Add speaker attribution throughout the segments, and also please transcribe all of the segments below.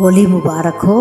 Speaker 1: होली मुबारक हो।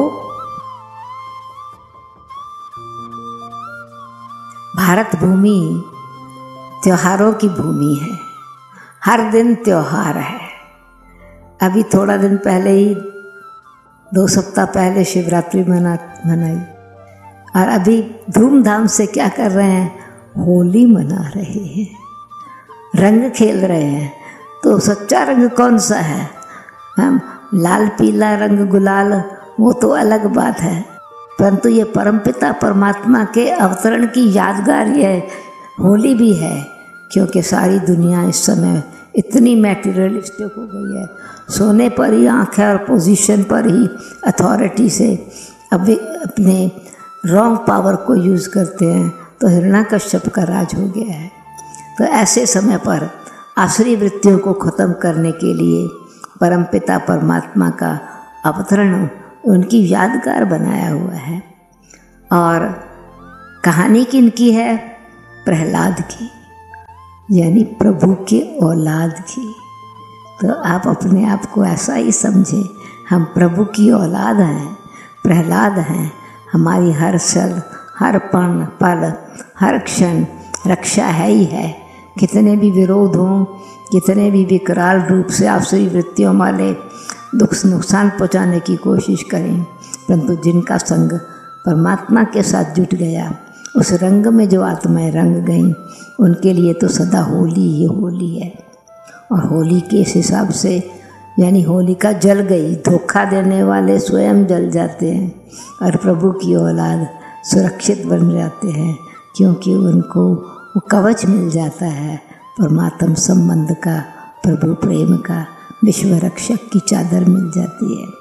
Speaker 1: भारत भूमि त्योहारों की भूमि है, हर दिन त्योहार है। अभी थोड़ा दिन पहले ही 2 सप्ताह पहले शिवरात्रि मनाई और अभी धूमधाम से क्या कर रहे हैं, होली मना रहे हैं, रंग खेल रहे हैं। तो सच्चा रंग कौन सा है? हम लाल पीला रंग गुलाल, वो तो अलग बात है, परंतु ये परमपिता परमात्मा के अवतरण की यादगार ये होली भी है। क्योंकि सारी दुनिया इस समय इतनी मैटीरियलिस्टिक हो गई है, सोने पर ही आँख है और पोजीशन पर ही अथॉरिटी से अभी अपने रॉन्ग पावर को यूज़ करते हैं, तो हिरण्यकश्यप का राज हो गया है। तो ऐसे समय पर आसुरी वृत्तियों को ख़त्म करने के लिए परमपिता परमात्मा का अवतरण उनकी यादगार बनाया हुआ है। और कहानी किनकी है? प्रहलाद की, यानी प्रभु के औलाद की। तो आप अपने आप को ऐसा ही समझें, हम प्रभु की औलाद हैं, प्रहलाद हैं। हमारी हर क्षण, हर पल, हर क्षण रक्षा है ही है। कितने भी विरोध हों, कितने भी विकराल रूप से आसुरी वृत्तियों वाले नुकसान पहुंचाने की कोशिश करें, परंतु जिनका संग परमात्मा के साथ जुट गया, उस रंग में जो आत्माएं रंग गईं, उनके लिए तो सदा होली ही होली है। और होली के इस हिसाब से, यानी होलिका जल गई, धोखा देने वाले स्वयं जल जाते हैं और प्रभु की औलाद सुरक्षित बन जाते हैं, क्योंकि उनको वो कवच मिल जाता है परमात्म संबंध का, प्रभु प्रेम का, विश्व रक्षक की चादर मिल जाती है।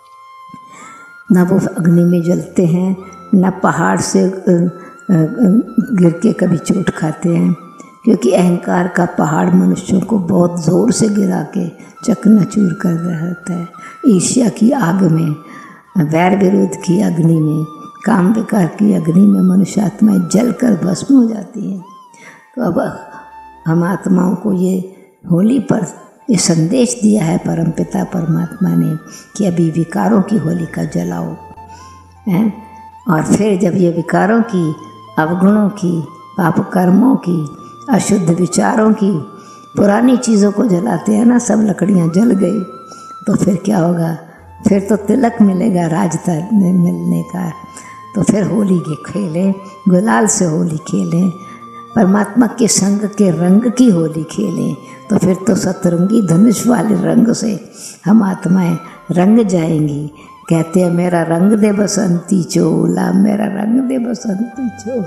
Speaker 1: न वो अग्नि में जलते हैं, न पहाड़ से गिर के कभी चोट खाते हैं, क्योंकि अहंकार का पहाड़ मनुष्यों को बहुत ज़ोर से गिरा के चकनाचूर कर रहता है। ईर्ष्या की आग में, वैर विरोध की अग्नि में, काम विकार की अग्नि में मनुष्य आत्माएं जल कर भस्म हो जाती हैं। तो अब हम आत्माओं को ये होली पर ये संदेश दिया है परमपिता परमात्मा ने कि अभी विकारों की होलिका जलाओ हैं। और फिर जब ये विकारों की, अवगुणों की, पाप कर्मों की, अशुद्ध विचारों की, पुरानी चीज़ों को जलाते हैं ना, सब लकड़ियाँ जल गई, तो फिर क्या होगा? फिर तो तिलक मिलेगा राजता मिलने का। तो फिर होली के खेलें, गुलाल से होली खेलें, परमात्मा के संग के रंग की होली खेलें, तो फिर तो सतरंगी धनुष वाले रंग से हम आत्माएं रंग जाएंगी। कहते हैं मेरा रंग दे बसंती चोला, मेरा रंग दे बसंती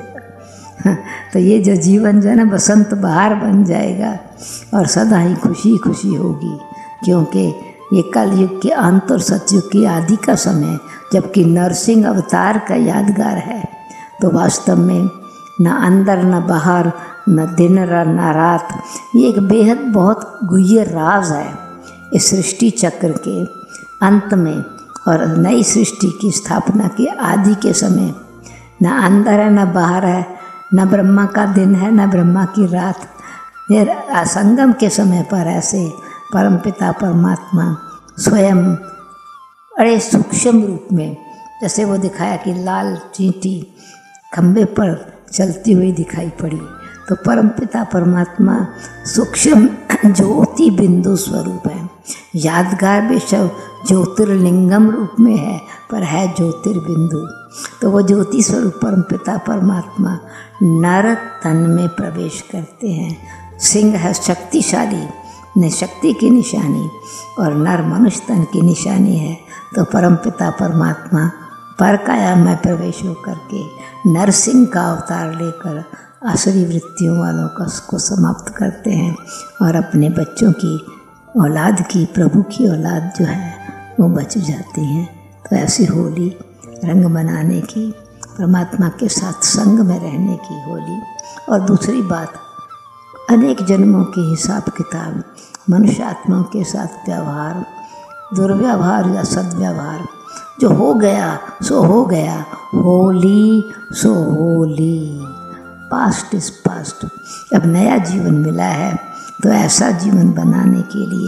Speaker 1: चोला। तो ये जो जीवन जो है ना, बसंत बहार बन जाएगा और सदा ही खुशी खुशी होगी। क्योंकि ये कलयुग के अंत और सतयुग की आदि का समय, जबकि नरसिंह अवतार का यादगार है। तो वास्तव में न अंदर न बाहर, न दिन न रात, ये एक बेहद बहुत गुह्य राज है इस सृष्टि चक्र के अंत में और नई सृष्टि की स्थापना के आदि के समय। न अंदर है न बाहर है, न ब्रह्मा का दिन है न ब्रह्मा की रात। ये असंगम के समय पर ऐसे परमपिता परमात्मा स्वयं बड़े सूक्ष्म रूप में, जैसे वो दिखाया कि लाल चींटी खंबे पर चलती हुई दिखाई पड़ी, तो परमपिता परमात्मा सूक्ष्म ज्योति बिंदु स्वरूप है। यादगार बेशक ज्योतिर्लिंगम रूप में है, पर है ज्योतिर्बिंदु। तो वो ज्योति स्वरूप परमपिता परमात्मा नर तन में प्रवेश करते हैं। सिंह है शक्तिशाली, ने शक्ति की निशानी, और नर मनुष्य तन की निशानी है। तो परमपिता परमात्मा पर काया में प्रवेश होकर के नरसिंह का अवतार लेकर आसुरी वृत्तियों वालों का को समाप्त करते हैं और अपने बच्चों की औलाद की, प्रभु की औलाद जो है वो बच जाती हैं। तो ऐसी होली रंग मनाने की, परमात्मा के साथ संग में रहने की होली। और दूसरी बात, अनेक जन्मों के हिसाब किताब, मनुष्य आत्माओं के साथ व्यवहार, दुर्व्यवहार या सद्व्यवहार, जो हो गया सो हो गया, holy so holy, past is past. अब नया जीवन मिला है, तो ऐसा जीवन बनाने के लिए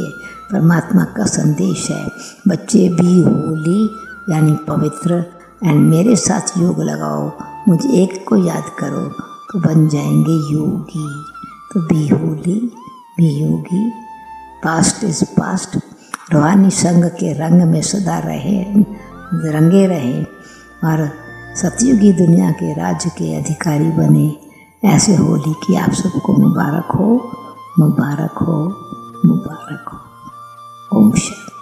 Speaker 1: परमात्मा का संदेश है। बच्चे भी होली यानी पवित्र एंड मेरे साथ योग लगाओ, मुझे एक को याद करो तो बन जाएंगे योगी। तो be holy, be yogi, past is past. रूहानी संग के रंग में सदा रंगे रहें और सतयुगी दुनिया के राज्य के अधिकारी बने। ऐसे होली की आप सबको मुबारक हो, मुबारक हो, मुबारक हो। ओम शांति।